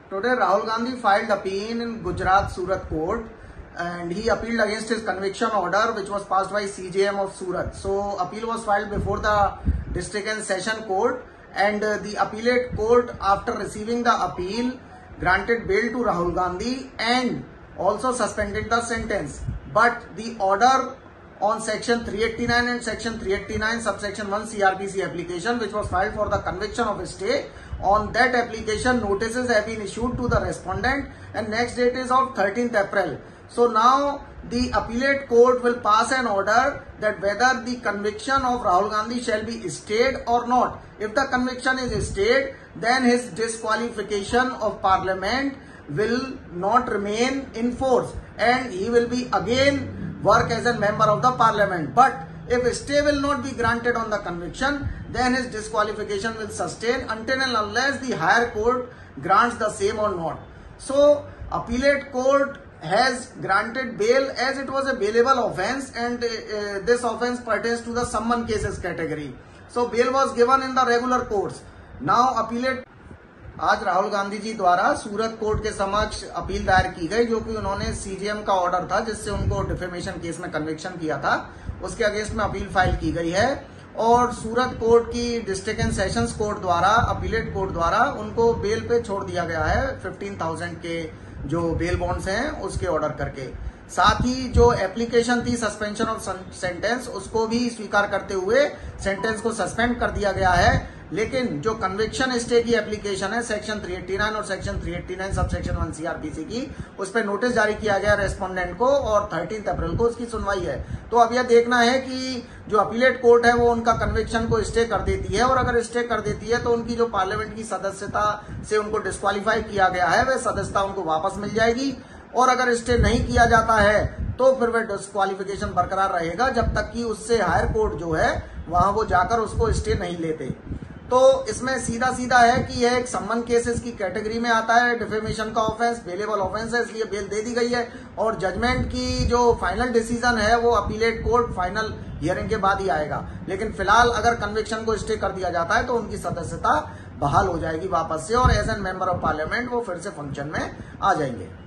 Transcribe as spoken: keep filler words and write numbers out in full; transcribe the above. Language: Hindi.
Today, Rahul Gandhi filed appeal in Gujarat Surat court, and he appealed against his conviction order, which was passed by C J M of Surat. So, appeal was filed before the district and session court, and uh, the appellate court, after receiving the appeal, granted bail to Rahul Gandhi and also suspended the sentence. But the order on section three eighty-nine and section three eighty-nine subsection one C R P C application, which was filed for the conviction of a stay, on that application notices have been issued to the respondent, and next date is of thirteenth April. So now the appellate court will pass an order that whether the conviction of Rahul Gandhi shall be stayed or not. If the conviction is stayed, then his disqualification of parliament will not remain in force, and he will be again work as a member of the parliament. But if a stay will not be granted on the conviction, then his disqualification will sustain until and unless the higher court grants the same or not. So, appellate court has granted bail as it was a bailable offence, and uh, this offence pertains to the summon cases category. So, bail was given in the regular courts. Now, appellate आज राहुल गांधी जी द्वारा सूरत कोर्ट के समक्ष अपील दायर की गई, जो कि उन्होंने सीजीएम का ऑर्डर था जिससे उनको डिफेमेशन केस में कन्विक्शन किया था, उसके अगेंस्ट में अपील फाइल की गई है। और सूरत कोर्ट की डिस्ट्रिक्ट एंड सेशंस कोर्ट द्वारा, अपीलेट कोर्ट द्वारा उनको बेल पे छोड़ दिया गया है फिफ्टीन थाउजेंड के जो बेल बॉन्ड्स हैं उसके ऑर्डर करके। साथ ही जो एप्लीकेशन थी सस्पेंशन ऑफ सेंटेंस, उसको भी स्वीकार करते हुए सेंटेंस को सस्पेंड कर दिया गया है। लेकिन जो कन्विक्शन स्टे की एप्लीकेशन है सेक्शन थ्री एट्टी नाइन और section three eighty nine sub section one CrPC की, उस पर नोटिस जारी किया गया रेस्पोंडेंट को, और थर्टीन अप्रैल को उसकी सुनवाई है। तो अब यह देखना है कि जो अपीलेट कोर्ट है वो उनका कन्विक्शन को स्टे कर देती है, और अगर स्टे कर देती है तो उनकी जो पार्लियामेंट की सदस्यता से उनको डिस्क्वालीफाई किया गया है वह सदस्यता उनको वापस मिल जाएगी। और अगर स्टे नहीं किया जाता है तो फिर वह डिस्क्वालिफिकेशन बरकरार रहेगा जब तक कि उससे हायर कोर्ट जो है वहां वो जाकर उसको स्टे नहीं लेते। तो इसमें सीधा सीधा है कि यह एक सम्मन केसेस की कैटेगरी में आता है, डिफेमेशन का ऑफेंस बेलेबल ऑफेंस है, इसलिए बेल दे दी गई है। और जजमेंट की जो फाइनल डिसीजन है वो अपीलेट कोर्ट फाइनल हियरिंग के बाद ही आएगा। लेकिन फिलहाल अगर कन्विक्शन को स्टे कर दिया जाता है तो उनकी सदस्यता बहाल हो जाएगी वापस से, और as an member of parliament वो फिर से फंक्शन में आ जाएंगे।